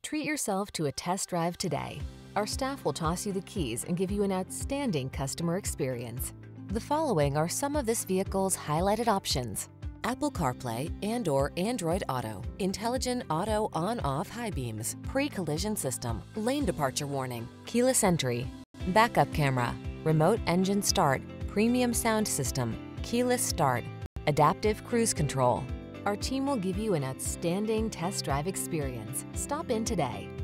Treat yourself to a test drive today. Our staff will toss you the keys and give you an outstanding customer experience. The following are some of this vehicle's highlighted options: Apple CarPlay and/or Android Auto, intelligent auto on-off high beams, pre-collision system, lane departure warning, keyless entry, backup camera, remote engine start, premium sound system, keyless start, adaptive cruise control. Our team will give you an outstanding test drive experience. Stop in today.